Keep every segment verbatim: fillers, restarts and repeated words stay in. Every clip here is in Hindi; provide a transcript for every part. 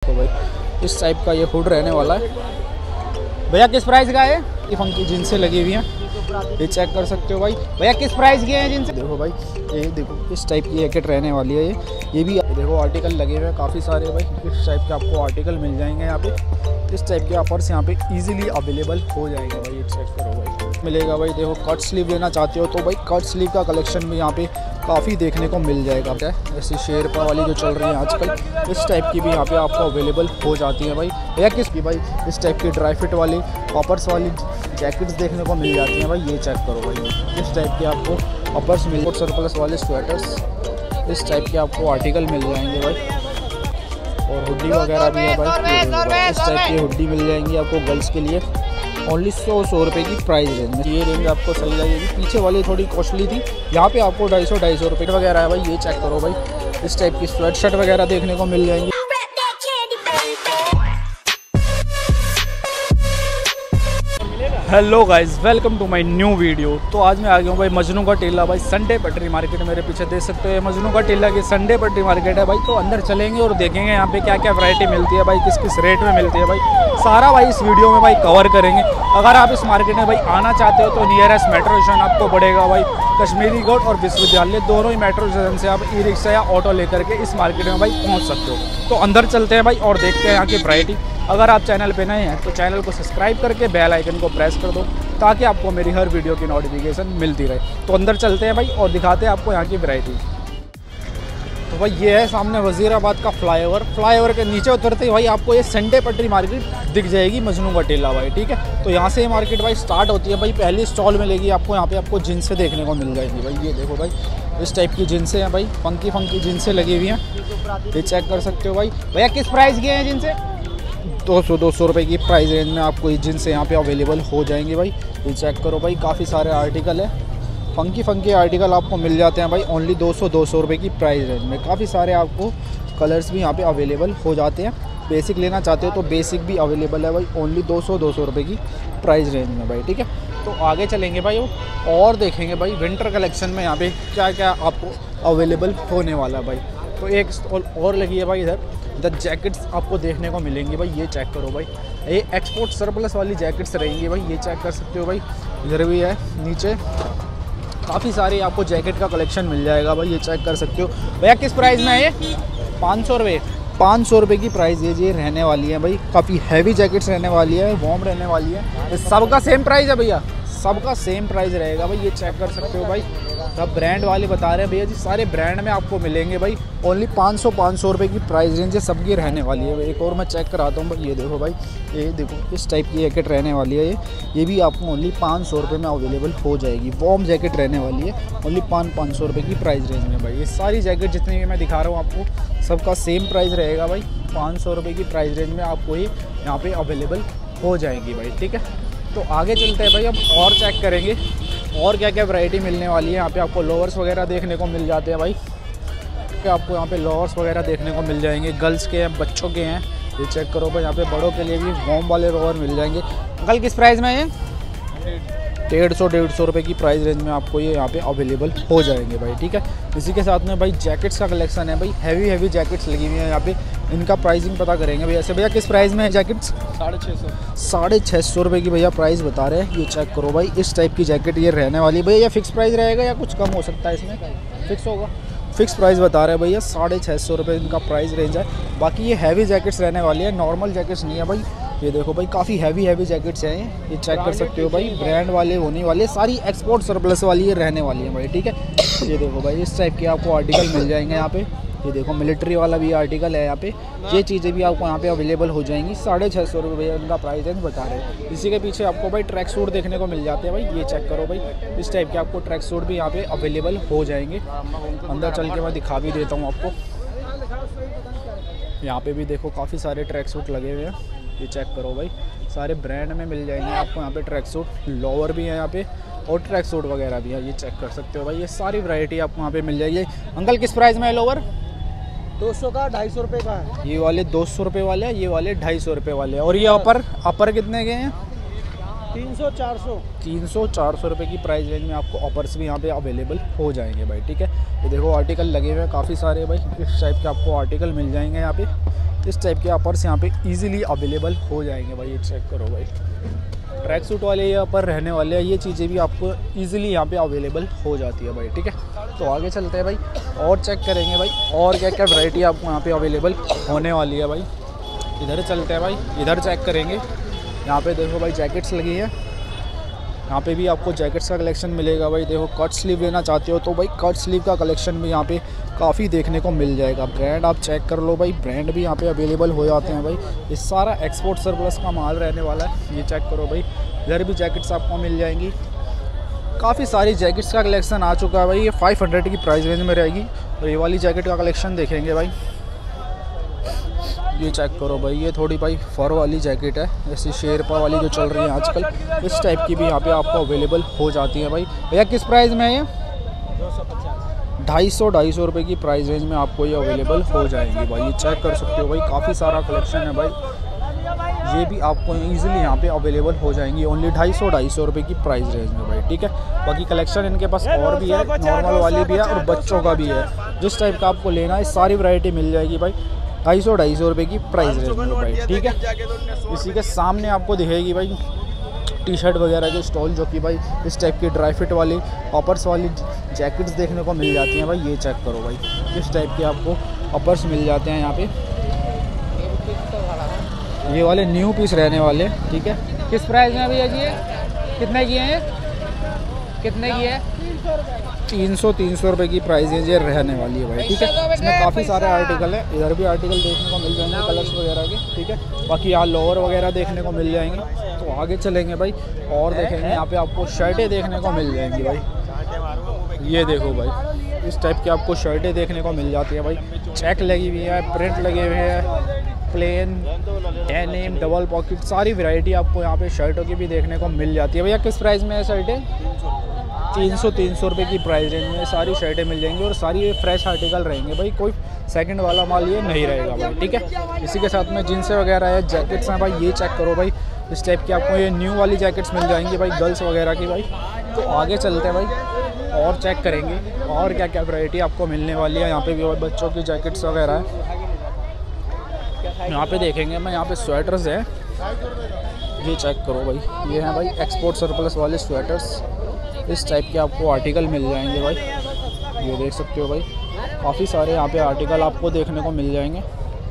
देखो भाई इस टाइप का ये हुड रहने वाला है। भैया किस प्राइस का है? ये फंकी जिनसे लगी हुई हैं, ये चेक कर सकते हो भाई। भैया किस प्राइस के हैं जिनसे? देखो भाई ये देखो इस टाइप की जैकेट रहने वाली है। ये ये भी देखो आर्टिकल लगे हुए हैं काफ़ी सारे भाई। इस टाइप के आपको आर्टिकल मिल जाएंगे यहाँ पे। इस टाइप के ऑफर्स यहाँ पे इजीली अवेलेबल हो जाएंगे भाई। ये चेक करो भाई, मिलेगा भाई। देखो कट स्लीव लेना चाहते हो तो भाई कट स्लीव का कलेक्शन भी यहाँ पे काफ़ी देखने को मिल जाएगा। क्या जैसे शेरपा वाली जो चल रही है आजकल, इस टाइप की भी यहाँ पे आपको अवेलेबल हो जाती है भाई। भैया किसकी भाई इस टाइप की ड्राई फिट वाली पॉपर्स वाली जैकेट्स देखने को मिल जाती हैं भाई। ये चेक करो भाई इस टाइप के आपको अपर्स मिल, सर्कुलस वाले स्वेटर्स इस टाइप के आपको आर्टिकल मिल जाएंगे भाई। और हुडी वगैरह भी है भाई। इस टाइप की हुडी मिल जाएंगी आपको गर्ल्स के लिए ओनली सौ सौ रुपये की प्राइस रेंज में। ये रेंज आपको सही लगेगी। पीछे वाली थोड़ी कॉस्टली थी, यहाँ पे आपको ढाई सौ ढाई सौ रुपये वगैरह है भाई। ये चेक करो भाई इस टाइप की स्वेट शर्ट वगैरह देखने को मिल जाएंगी। Hello guys, welcome to my new video. तो आज मैं आ गया हूँ भाई मजनू का टीला भाई, संडे पटरी मार्केट। मेरे पीछे देख सकते हो मजनू का टीला की संडे पटरी मार्केट है भाई। तो अंदर चलेंगे और देखेंगे यहाँ पे क्या क्या वैरायटी मिलती है भाई, किस किस रेट में मिलती है भाई, सारा भाई इस वीडियो में भाई कवर करेंगे। अगर आप इस मार्केट में भाई आना चाहते हो तो नियरेस्ट मेट्रो स्टेशन आपको पड़ेगा भाई कश्मीरी घाट और विश्वविद्यालय, दोनों ही मेट्रो स्टेशन से आप ई रिक्शा या ऑटो लेकर के इस मार्केट में भाई पहुँच सकते हो। तो अंदर चलते हैं भाई और देखते हैं यहाँ की वैरायटी। अगर आप चैनल पे नए हैं तो चैनल को सब्सक्राइब करके बेल आइकन को प्रेस कर दो ताकि आपको मेरी हर वीडियो की नोटिफिकेशन मिलती रहे। तो अंदर चलते हैं भाई और दिखाते हैं आपको यहाँ की वैरायटी। तो भाई ये है सामने वजीराबाद का फ्लाईओवर। फ्लाईओवर के नीचे उतरते ही भाई आपको ये संडे पटरी मार्केट दिख जाएगी मजनू का टीला भाई। ठीक है, तो यहाँ से ये मार्केट भाई स्टार्ट होती है भाई। पहली स्टॉल मिलेगी आपको यहाँ पे, आपको जींसें देखने को मिल जाएगी भाई। ये देखो भाई इस टाइप की जींसें हैं भाई, फंकी फंकी जींसें लगी हुई हैं। ये चेक कर सकते हो भाई। भैया किस प्राइस की हैं जींसें? दो सौ दो सौ रुपये की प्राइस रेंज में आपको ये जींस यहाँ पे अवेलेबल हो जाएंगे भाई। ये चेक करो भाई काफ़ी सारे आर्टिकल है, फंकी फंकी आर्टिकल आपको मिल जाते हैं भाई ओनली दो सौ दो सौ रुपये की प्राइस रेंज में। काफ़ी सारे आपको कलर्स भी यहाँ पे अवेलेबल हो जाते हैं। बेसिक लेना चाहते हो तो बेसिक भी अवेलेबल है भाई ओनली दो सौ दो सौ रुपये की प्राइस रेंज में भाई। ठीक है, तो आगे चलेंगे भाई और देखेंगे भाई विंटर कलेक्शन में यहाँ पे क्या क्या आपको अवेलेबल होने वाला है भाई। तो एक स्टॉल और लगी है भाई इधर, द जैकेट्स आपको देखने को मिलेंगी भाई। ये चेक करो भाई, ये एक्सपोर्ट सरप्लस वाली जैकेट्स रहेंगी भाई। ये चेक कर सकते हो भाई, इधर भी है नीचे काफ़ी सारी आपको जैकेट का कलेक्शन मिल जाएगा भाई। ये चेक कर सकते हो। भैया किस प्राइस में है ये? पाँच सौ रुपये पाँच सौ रुपये की प्राइस ये ये रहने वाली है भाई। काफ़ी हैवी जैकेट्स रहने वाली है, वार्म रहने वाली है। सबका सेम प्राइस है भैया, सबका सेम प्राइस रहेगा भाई। ये चेक कर सकते हो भाई, सब ब्रांड वाले बता रहे हैं भैया जी, सारे ब्रांड में आपको मिलेंगे भाई। ओनली पाँच सौ पाँच सौ रुपये की प्राइस रेंज है, सबकी रहने वाली है। एक और मैं चेक कराता हूँ भाई। ये देखो भाई, ये देखो इस टाइप की जैकेट रहने वाली है। ये ये भी आपको ओनली पाँच सौ रुपये में अवेलेबल हो जाएगी। वार्म जैकेट रहने वाली है ओनली पाँच पाँच सौ रुपये की प्राइस रेंज में भाई। ये सारी जैकेट जितनी भी मैं दिखा रहा हूँ आपको सबका सेम प्राइस रहेगा भाई। पाँच सौ रुपये की प्राइस रेंज में आपको ये यहाँ पर अवेलेबल हो जाएगी भाई। ठीक है, तो आगे चलते हैं भाई, हम और चेक करेंगे और क्या क्या वैरायटी मिलने वाली है। यहाँ पे आपको लोअर्स वगैरह देखने को मिल जाते हैं भाई। आपको यहाँ पे लोअर्स वगैरह देखने को मिल जाएंगे, गर्ल्स के हैं, बच्चों के हैं। ये चेक करो भाई, यहाँ पे बड़ों के लिए भी वॉर्म वाले लोअर मिल जाएंगे। अंकल किस प्राइस में है ये? डेढ़ सौ डेढ़ सौ रुपये की प्राइस रेंज में आपको ये यहाँ पे अवेलेबल हो जाएंगे भाई। ठीक है, इसी के साथ में भाई जैकेट्स का कलेक्शन है भाई। हैवी हैवी जैकेट्स लगी हुई हैं यहाँ पे, इनका प्राइसिंग पता करेंगे भैया से। भैया किस प्राइस में है जैकेट्स? साढ़े छः सौ साढ़े छः सौ रुपये की भैया प्राइस बता रहे हैं। ये चेक करो भाई, इस टाइप की जैकेट ये रहने वाली है भैया। फिक्स प्राइस रहेगा या कुछ कम हो सकता है इसमें? फिक्स होगा, फिक्स प्राइस बता रहे हैं भैया। साढ़े छः सौ रुपये इनका प्राइस रेंज है। बाकी ये हैवी जैकेट्स रहने वाली है, नॉर्मल जैकेट्स नहीं है भाई। ये देखो भाई काफ़ी हैवी हैवी जैकेट्स हैं, ये चेक कर सकते हो भाई। ब्रांड वाले होने वाले, सारी एक्सपोर्ट सरप्लस वाली ये रहने वाली है भाई। ठीक है, ये देखो भाई इस टाइप के आपको आर्टिकल मिल जाएंगे यहाँ पे। ये देखो मिलिट्री वाला भी आर्टिकल है यहाँ पे। ये चीज़ें भी आपको यहाँ पे अवेलेबल हो जाएंगी। साढ़े छः सौ रुपये भैया इनका प्राइस रेंज बता रहे हैं। इसी के पीछे आपको भाई ट्रैक सूट देखने को मिल जाते हैं भाई। ये चेक करो भाई, इस टाइप के आपको ट्रैक सूट भी यहाँ पे अवेलेबल हो जाएंगे। अंदर चल के मैं दिखा भी देता हूँ आपको। यहाँ पे भी देखो काफ़ी सारे ट्रैक सूट लगे हुए हैं। ये चेक करो भाई, सारे ब्रांड में मिल जाएंगे आपको यहाँ पे ट्रैक सूट। लोअर भी है यहाँ पे और ट्रैक सूट वगैरह भी है। ये चेक कर सकते हो भाई, ये सारी वैरायटी आपको यहाँ पे मिल जाएगी। अंकल किस प्राइस में है लोअर? दो सौ का, ढाई सौ रुपये का है। ये वाले दो सौ रुपये वाले हैं, ये वाले ढाई सौ रुपये वाले हैं। और ये अपर अपर कितने के हैं? तीन सौ चार सौ तीन सौ चार सौ रुपये की प्राइस रेंज में आपको ऑफर्स भी यहाँ पे अवेलेबल हो जाएंगे भाई। ठीक है, ये देखो आर्टिकल लगे हुए हैं काफ़ी सारे भाई। इस टाइप के आपको आर्टिकल मिल जाएंगे यहाँ पे। इस टाइप के अपर्स यहाँ पे इजीली अवेलेबल हो जाएंगे भाई। ये चेक करो भाई, ट्रैक सूट वाले यहाँ पर रहने वाले हैं, ये चीज़ें भी आपको इजीली यहाँ पे अवेलेबल हो जाती है भाई। ठीक है, तो आगे चलते हैं भाई और चेक करेंगे भाई और क्या क्या वैरायटी आपको यहाँ पे अवेलेबल होने वाली है भाई। इधर चलते हैं भाई, इधर चेक करेंगे। यहाँ पे देखो भाई जैकेट्स लगी है, यहाँ पे भी आपको जैकेट्स का कलेक्शन मिलेगा भाई। देखो कट स्लीव लेना चाहते हो तो भाई कट स्लीव का कलेक्शन भी यहाँ पे काफ़ी देखने को मिल जाएगा। ब्रांड आप चेक कर लो भाई, ब्रांड भी यहाँ पे अवेलेबल हो जाते हैं भाई। ये सारा एक्सपोर्ट सरप्लस का माल रहने वाला है, ये चेक करो भाई। इधर भी जैकेट्स आपको मिल जाएंगी, काफ़ी सारी जैकेट्स का कलेक्शन आ चुका है भाई। ये फाइव हंड्रेड की प्राइस रेंज में रहेगी। और ये वाली जैकेट का कलेक्शन देखेंगे भाई, ये चेक करो भाई, ये थोड़ी भाई फर वाली जैकेट है, जैसे शेरपा वाली जो चल रही है आजकल, इस टाइप की भी यहाँ पे आपको अवेलेबल हो जाती है भाई। भैया किस प्राइस में है ये? ढाई सौ ढाई सौ रुपये की प्राइस रेंज में आपको ये अवेलेबल हो जाएंगी भाई। ये चेक कर सकते हो भाई, काफ़ी सारा कलेक्शन है भाई। ये भी आपको ईजिली यहाँ पे अवेलेबल हो जाएंगी ओनली ढाई सौ ढाई सौ रुपये की प्राइस रेंज में भाई। ठीक है, बाकी कलेक्शन इनके पास और भी है, नॉर्मल वाली भी है और बच्चों का भी है। जिस टाइप का आपको लेना है सारी वैरायटी मिल जाएगी भाई, ढाई सौ ढाई सौ रुपये की प्राइस रेंज में भाई। ठीक है, इसी के सामने आपको दिखेगी भाई टी शर्ट वगैरह के स्टॉल, जो कि भाई इस टाइप की ड्राई फिट वाली अपर्स वाली जैकेट्स देखने को मिल जाती हैं भाई। ये चेक करो भाई, इस टाइप के आपको अपर्स मिल जाते हैं यहाँ पे। ये वाले न्यू पीस रहने वाले, ठीक है। किस प्राइस में भैया जी ये कितने की हैं? कितने की है? तीन सौ तीन सौ रुपये की प्राइस ये रहने वाली है भाई। ठीक है, इसमें काफ़ी सारे आर्टिकल हैं, इधर भी आर्टिकल देखने को मिल जाएंगे कलर्स वगैरह के। ठीक है, बाकी यहाँ लोअर वगैरह देखने को मिल जाएंगे। तो आगे चलेंगे भाई और देखेंगे, यहाँ पे आपको शर्टें देखने को मिल जाएंगी भाई। ये देखो भाई, इस टाइप की आपको शर्टें देखने को मिल जाती है भाई। चेक लगी हुई है, प्रिंट लगे हुए हैं, प्लेन, डेनिम, डबल पॉकेट, सारी वैरायटी आपको यहाँ पे शर्टों की भी देखने को मिल जाती है। भैया किस प्राइस में है शर्टें? तीन सौ तीन सौ रुपये की प्राइस रेंज में सारी शर्टें मिल जाएंगी और सारी फ्रेश आर्टिकल रहेंगे भाई, कोई सेकंड वाला माल ये नहीं रहेगा भाई। ठीक है, इसी के साथ में जीन्स वगैरह है, जैकेट्स हैं भाई। ये चेक करो भाई, इस टाइप की आपको ये न्यू वाली जैकेट्स मिल जाएंगी भाई, गर्ल्स वगैरह की भाई। तो आगे चलते हैं भाई और चेक करेंगे और क्या क्या वैरायटी आपको मिलने वाली है। यहाँ पे भी और बच्चों की जैकेट्स वगैरह है, यहाँ पे देखेंगे मैं। यहाँ पे स्वेटर्स है, ये चेक करो भाई, ये हैं भाई एक्सपोर्ट सरप्लस वाले स्वेटर्स। इस टाइप के आपको आर्टिकल मिल जाएंगे भाई, ये देख सकते हो भाई। काफ़ी सारे यहाँ पे आर्टिकल आपको देखने को मिल जाएंगे।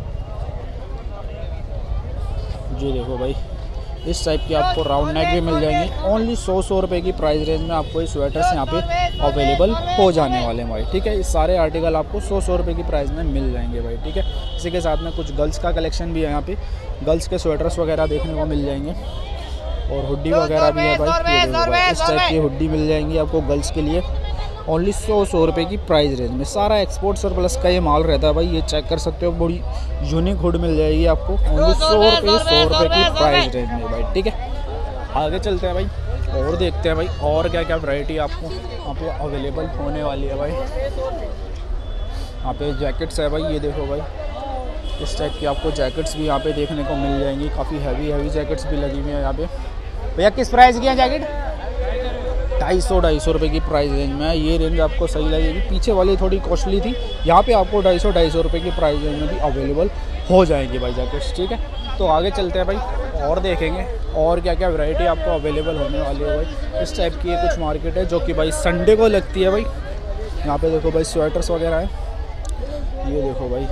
ये देखो भाई, इस टाइप के आपको राउंड नेक भी मिल जाएंगे। ओनली सौ सौ रुपये की प्राइस रेंज में आपको ये स्वेटर्स यहाँ पे अवेलेबल हो जाने वाले हैं भाई। ठीक है, इस सारे आर्टिकल आपको सौ सौ रुपये की प्राइस में मिल जाएंगे भाई। ठीक है, इसी के साथ में कुछ गर्ल्स का कलेक्शन भी है यहाँ पे, गर्ल्स के स्वेटर्स वगैरह देखने को मिल जाएंगे और हुड्डी वगैरह भी है भाई। ये देखो भाई, इस टाइप की हुड्डी मिल जाएंगी आपको गर्ल्स के लिए ओनली सौ सौ रुपये की प्राइस रेंज में। सारा एक्सपोर्ट सरप्लस का ये माल रहता है भाई, ये चेक कर सकते हो। बड़ी यूनिक हुड मिल जाएगी आपको ओनली सौ रुपये सौ रुपये की प्राइस रेंज में भाई। ठीक है, आगे चलते हैं भाई और देखते हैं भाई और क्या क्या वैरायटी आपको यहाँ पे अवेलेबल होने वाली है भाई। यहाँ पे जैकेट्स है भाई, ये देखो भाई, इस टाइप की आपको जैकेट्स भी यहाँ पे देखने को मिल जाएंगी। काफ़ी हैवी हैवी जैकेट्स भी लगी हुई है यहाँ पे। भैया किस प्राइस की है जैकेट? ढाई सौ ढाई सौ रुपये की प्राइस रेंज में है। ये रेंज आपको सही लगेगी, पीछे वाली थोड़ी कॉस्टली थी, यहाँ पे आपको ढाई सौ ढाई सौ रुपये की प्राइस रेंज में भी अवेलेबल हो जाएंगी भाई जैकेट्स। ठीक है, तो आगे चलते हैं भाई और देखेंगे और क्या क्या वैरायटी आपको अवेलेबल होने वाली है भाई। इस टाइप की ये कुछ मार्केट है जो कि भाई संडे को लगती है भाई। यहाँ पे देखो भाई स्वेटर्स वगैरह है, ये देखो भाई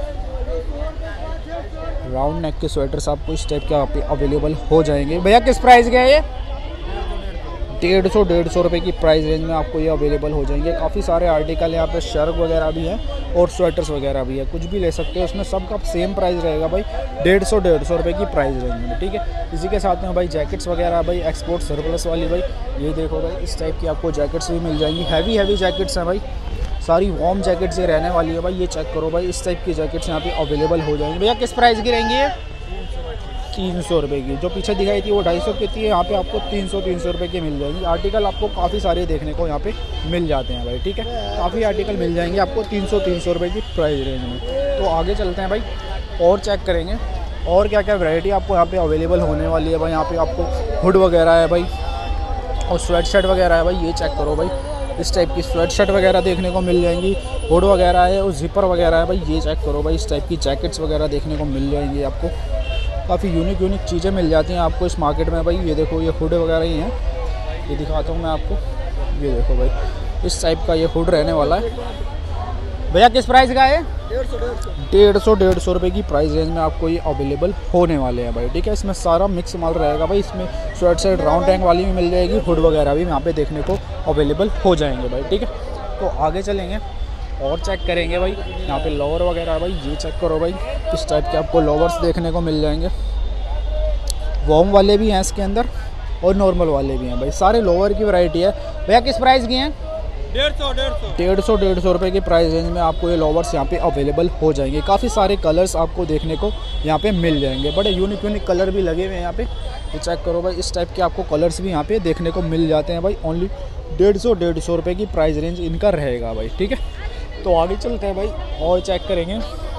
राउंड नेक के स्वेटर्स आपको इस टाइप के यहाँ पे अवेलेबल हो जाएंगे। भैया किस प्राइस के है ये? डेढ़ सौ डेढ़ सौ रुपये की प्राइस रेंज में आपको ये अवेलेबल हो जाएंगे। काफ़ी सारे आर्टिकल यहाँ पे शर्ट वगैरह भी हैं और स्वेटर्स वगैरह भी है, कुछ भी ले सकते हो। उसमें सबका सेम प्राइस रहेगा भाई, डेढ़ सौ डेढ़ सौ रुपये की प्राइस रेंज में। ठीक है, इसी के साथ में भाई जैकेट्स वगैरह भाई एक्सपोर्ट सरप्लस वाली भाई, ये देखो भाई, इस टाइप की आपको जैकेट्स भी मिल जाएंगी। हैवी हैवी जैकेट्स हैं भाई, सारी वार्म जैकेट्स ये रहने वाली है भाई। ये चेक करो भाई, इस टाइप की जैकेट्स यहाँ पे अवेलेबल हो जाएंगी। भैया किस प्राइस की रहेंगी ये? तीन सौ रुपये की। जो पीछे दिखाई थी वो ढाई सौ की थी, यहाँ पे आपको तीन सौ तीन सौ रुपये की मिल जाएंगी। आर्टिकल आपको काफ़ी सारे देखने को यहाँ पे मिल जाते हैं भाई। ठीक है, काफ़ी आर्टिकल मिल जाएंगे आपको तीन सौ तीन सौ रुपये की प्राइस रेंज में। तो आगे चलते हैं भाई और चेक करेंगे और क्या क्या वैरायटी आपको यहाँ पे अवेलेबल होने वाली है भाई। यहाँ पे आपको हुड वगैरह है भाई और स्वेट शर्ट वगैरह है भाई। ये चेक करो भाई, इस टाइप की स्वेट शर्ट वगैरह देखने को मिल जाएंगी, हुड वगैरह है और जिपर वगैरह है भाई, ये चेक करो भाई। इस टाइप की जैकेट्स वगैरह देखने को मिल जाएंगी आपको, काफ़ी यूनिक यूनिक चीज़ें मिल जाती हैं आपको इस मार्केट में भाई। ये देखो ये हुड वगैरह ही हैं, ये दिखाता हूँ मैं आपको। ये देखो भाई, इस टाइप का ये हुड रहने वाला है भैया। किस प्राइस का है? डेढ़ सौ डेढ़ सौ रुपये की प्राइस रेंज में आपको ये अवेलेबल होने वाले हैं भाई, ठीक है। इसमें सारा मिक्स माल रहेगा भाई, इसमें स्वेट शर्ट राउंड टैंक वाली भी मिल जाएगी, हुड वगैरह भी यहाँ पे देखने को अवेलेबल हो जाएंगे भाई, ठीक है। तो आगे चलेंगे और चेक करेंगे भाई। यहाँ पे लोवर वगैरह भाई, ये चेक करो भाई, इस टाइप के आपको लोवर्स देखने को मिल जाएंगे। वॉर्म वाले भी हैं इसके अंदर और नॉर्मल वाले भी हैं भाई, सारे लोवर की वैरायटी है भैया। किस प्राइस की हैं? डेढ़ सौ डेढ़ सौ डेढ़ सौ डेढ़ सौ रुपये की प्राइस रेंज में आपको ये लोवर्स यहाँ पे अवेलेबल हो जाएंगे। काफ़ी सारे कलर्स आपको देखने को यहाँ पे मिल जाएंगे, बड़े यूनिक यूनिक कलर भी लगे हुए हैं यहाँ पे, ये चेक करो भाई। इस टाइप के आपको कलर्स भी यहाँ पे देखने को मिल जाते हैं भाई। ओनली डेढ़ सौ डेढ़ सौ रुपये की प्राइस रेंज इनका रहेगा भाई, ठीक है। तो आगे चलते हैं भाई और चेक करेंगे।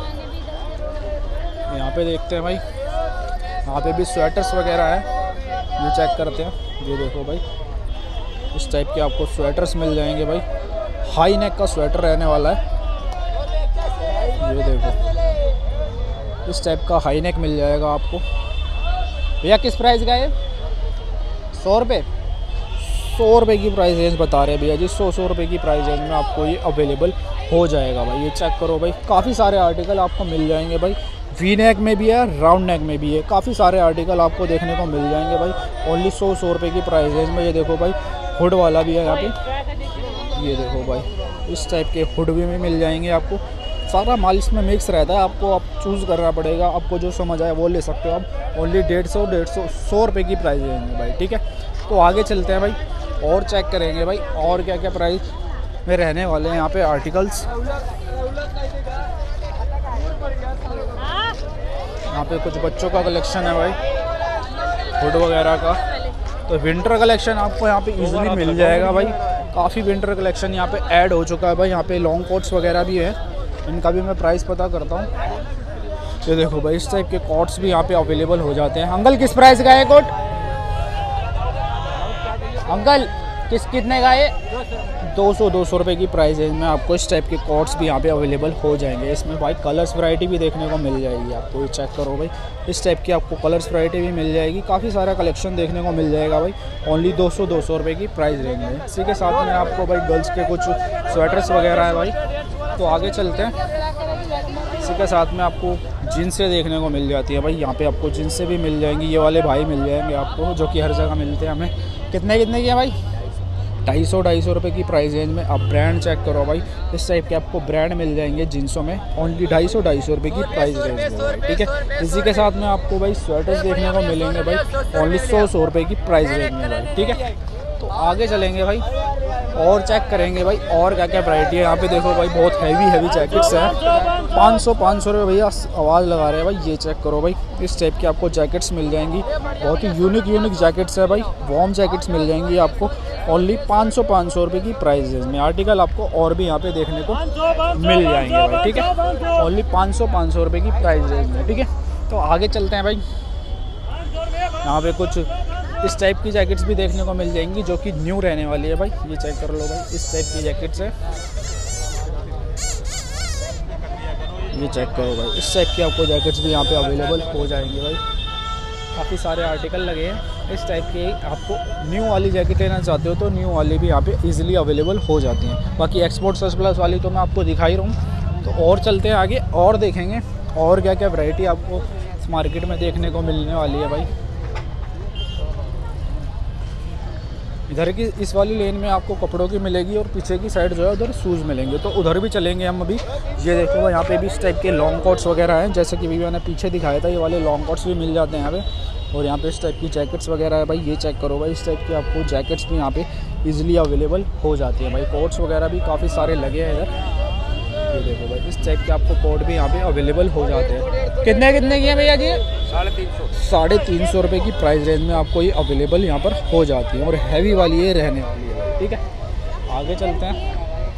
यहाँ पे देखते हैं भाई, यहाँ पे भी स्वेटर्स वगैरह है, ये चेक करते हैं। ये देखो भाई, इस टाइप के आपको स्वेटर्स मिल जाएंगे भाई, हाई नेक का स्वेटर रहने वाला है। ये देखो, इस टाइप का हाई नेक मिल जाएगा आपको भैया। किस प्राइस का है? सौ रुपये सौ रुपये की प्राइस रेंज बता रहे हैं भैया जी। सौ सौ रुपये की प्राइस रेंज में आपको ये अवेलेबल हो जाएगा भाई। ये चेक करो भाई, काफ़ी सारे आर्टिकल आपको मिल जाएंगे भाई। वी नेक में भी है, राउंड नेक में भी है, काफ़ी सारे आर्टिकल आपको देखने को मिल जाएंगे भाई। ओनली सौ सौ रुपये की प्राइस रेंज में। ये देखो भाई, हुड वाला भी है यहाँ पे, ये देखो भाई, इस टाइप के हुड भी में मिल जाएंगे आपको। सारा माल इसमें मिक्स रहता है, आपको आप चूज़ करना पड़ेगा, आपको जो समझ आए वो ले सकते हो आप। ओनली डेढ़ सौ डेढ़ सौ सौ रुपये की प्राइस रेंज में भाई, ठीक है। तो आगे चलते हैं भाई और चेक करेंगे भाई और क्या क्या प्राइस में रहने वाले हैं यहाँ पे आर्टिकल्स। यहाँ पे कुछ बच्चों का कलेक्शन है भाई, हुड वगैरह का। तो विंटर कलेक्शन आपको यहाँ पे इजीली मिल जाएगा भाई। काफ़ी विंटर कलेक्शन यहाँ पे ऐड हो चुका है भाई। यहाँ पे लॉन्ग कोट्स वगैरह भी है, इनका भी मैं प्राइस पता करता हूँ। ये देखो भाई, इस टाइप के कोट्स भी यहाँ पे अवेलेबल हो जाते हैं। अंकल किस प्राइस का है कोट? अंकल किस कितने का है? दो सौ दो सौ रुपये की प्राइस रेंज में आपको इस टाइप के कोट्स भी यहाँ पे अवेलेबल हो जाएंगे। इसमें भाई कलर्स वैरायटी भी देखने को मिल जाएगी आपको, ये चेक करो भाई। इस टाइप की आपको कलर्स वैरायटी भी मिल जाएगी, काफ़ी सारा कलेक्शन देखने को मिल जाएगा भाई। ओनली दो सौ दो सौ रुपये की प्राइस रेंज में। इसी के साथ में आपको भाई गर्ल्स के कुछ स्वेटर्स वगैरह है भाई। तो आगे चलते हैं। इसी के साथ में आपको जीन्सें देखने को मिल जाती है भाई। यहाँ पे आपको जीन्सें भी मिल जाएंगी, ये वाले भाई मिल जाएंगे आपको, जो कि हर जगह मिलते हैं हमें। कितने कितने की है भाई? ढाई सौ ढाई सौ रुपये की प्राइस रेंज में। आप ब्रांड चेक करो भाई, इस टाइप के आपको ब्रांड मिल जाएंगे जींसों में। ओनली ढाई सौ ढाई सौ रुपये की प्राइस रेंज में भाई, ठीक है। इसी के साथ में आपको भाई स्वेटर्स देखने को मिलेंगे भाई, ओनली सौ सौ रुपये की प्राइस रेंज में भाई, ठीक है। तो आगे चलेंगे भाई और चेक करेंगे भाई और क्या क्या वैरायटी है। यहाँ पे देखो भाई, बहुत हैवी हैवी जैकेट्स हैं। पाँच सौ पाँच सौ रुपये भैया आवाज़ लगा रहे हैं भाई। ये चेक करो भाई, इस टाइप की आपको जैकेट्स मिल जाएंगी, बहुत ही यूनिक यूनिक जैकेट्स है भाई। वार्म जैकेट्स मिल जाएंगी आपको ओनली पाँच सौ पाँच सौ रुपये की प्राइस रेंज में। आर्टिकल आपको और भी यहाँ पे देखने को मिल जाएंगे भाई, ठीक है। ओनली पाँच सौ पाँच सौ रुपये की प्राइस रेंज में, ठीक है। तो आगे चलते हैं भाई। यहाँ पे कुछ इस टाइप की जैकेट्स भी देखने को मिल जाएंगी, जो कि न्यू रहने वाली है भाई। ये चेक कर लो भाई, इस टाइप की जैकेट्स है, ये चेक करो भाई। इस टाइप की आपको जैकेट्स भी यहाँ पे अवेलेबल हो जाएंगे भाई। काफ़ी सारे आर्टिकल लगे हैं इस टाइप के। आपको न्यू वाली जैकेट लेना चाहते हो तो न्यू वाली भी यहाँ पे इजीली अवेलेबल हो जाती हैं। बाकी एक्सपोर्ट सरप्लस वाली तो मैं आपको दिखा ही रहा हूँ। तो और चलते हैं आगे और देखेंगे और क्या क्या वैरायटी आपको इस मार्केट में देखने को मिलने वाली है भाई। इधर की इस वाली लेन में आपको कपड़ों की मिलेगी और पीछे की साइड जो है उधर शूज़ मिलेंगे, तो उधर भी चलेंगे हम अभी। ये देखो भाई, यहाँ पे भी इस टाइप के लॉन्ग कोट्स वगैरह हैं, जैसे कि भी मैंने पीछे दिखाया था। ये वाले लॉन्ग कोट्स भी मिल जाते हैं यहाँ पे। और यहाँ पे इस टाइप की जैकेट्स वगैरह है भाई। ये चेक करो भाई, इस टाइप की आपको जैकेट्स भी यहाँ पे ईजिली अवेलेबल हो जाती है भाई। कोट्स वगैरह भी काफ़ी सारे लगे हैं इधर। ये देखो भाई, इस टाइप के आपको कोट भी यहाँ पे अवेलेबल हो जाते हैं। कितने कितने की है भैया जी? साढ़े तीन सौ साढ़े तीन सौ रुपये की प्राइस रेंज में आपको ये अवेलेबल यहाँ पर हो जाती है। और हैवी वाली ये रहने वाली है, ठीक है। आगे चलते हैं।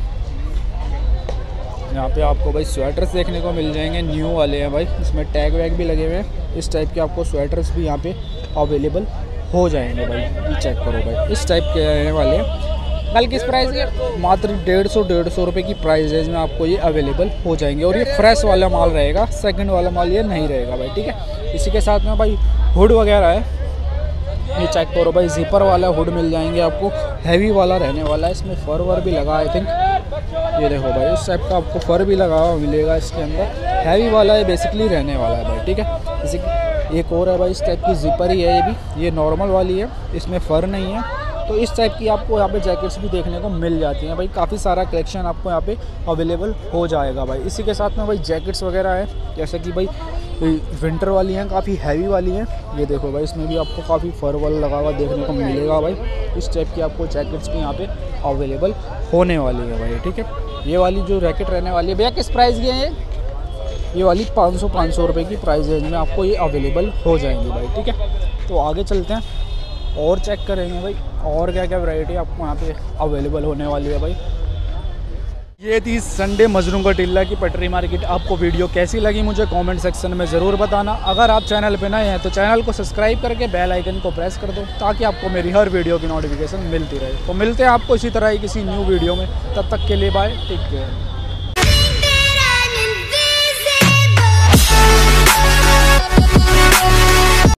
यहाँ पे आपको भाई स्वेटर्स देखने को मिल जाएंगे, न्यू वाले हैं भाई। इसमें टैग वैग भी लगे हुए हैं। इस टाइप के आपको स्वेटर्स भी यहाँ पे अवेलेबल हो जाएंगे भाई। ये चेक करो भाई, इस टाइप के रहने वाले हैं। कल किस प्राइस के? मात्र डेढ़ सौ डेढ़ सौ रुपये की प्राइस रेंज में आपको ये अवेलेबल हो जाएंगे। और ये फ्रेश वाला माल रहेगा, सेकंड वाला माल ये नहीं रहेगा भाई, ठीक है। इसी के साथ में भाई हुड वगैरह है, ये चेक करो भाई, जिपर वाला हुड मिल जाएंगे आपको, हैवी वाला रहने वाला है। इसमें फर वर भी लगा आई थिंक, ये देखो भाई इस टाइप का आपको फर भी लगा हुआ मिलेगा इसके अंदर, हैवी वाला है बेसिकली रहने वाला है भाई, ठीक है। इसी एक और है भाई इस टाइप की जिपर ही है, ये भी ये नॉर्मल वाली है, इसमें फर नहीं है। तो इस टाइप की आपको यहाँ पे जैकेट्स भी देखने को मिल जाती हैं भाई, काफ़ी सारा कलेक्शन आपको यहाँ पे अवेलेबल हो जाएगा भाई। इसी के साथ में भाई जैकेट्स वगैरह है, जैसे कि भाई विंटर वाली हैं, काफ़ी हैवी वाली हैं। ये देखो भाई इसमें भी आपको काफ़ी फर वाला लगा हुआ देखने को मिलेगा भाई। इस टाइप की आपको जैकेट्स भी यहाँ पे अवेलेबल होने वाली है भाई, ठीक है। ये वाली जो रैकेट रहने वाली है भैया, किस प्राइस की है ये? ये वाली पाँच सौ पाँच सौ रुपये की प्राइस रेंज में आपको ये अवेलेबल हो जाएंगी भाई, ठीक है। तो आगे चलते हैं और चेक करेंगे भाई और क्या क्या वैरायटी आपको यहाँ पे अवेलेबल होने वाली है भाई। ये थी संडे मजनू का टिल्ला की पटरी मार्केट। आपको वीडियो कैसी लगी मुझे कमेंट सेक्शन में ज़रूर बताना। अगर आप चैनल पे नए हैं तो चैनल को सब्सक्राइब करके बेल आइकन को प्रेस कर दो, ताकि आपको मेरी हर वीडियो की नोटिफिकेशन मिलती रहे। तो मिलते हैं आपको इसी तरह ही किसी न्यू वीडियो में, तब तक के लिए बाय, टेक केयर।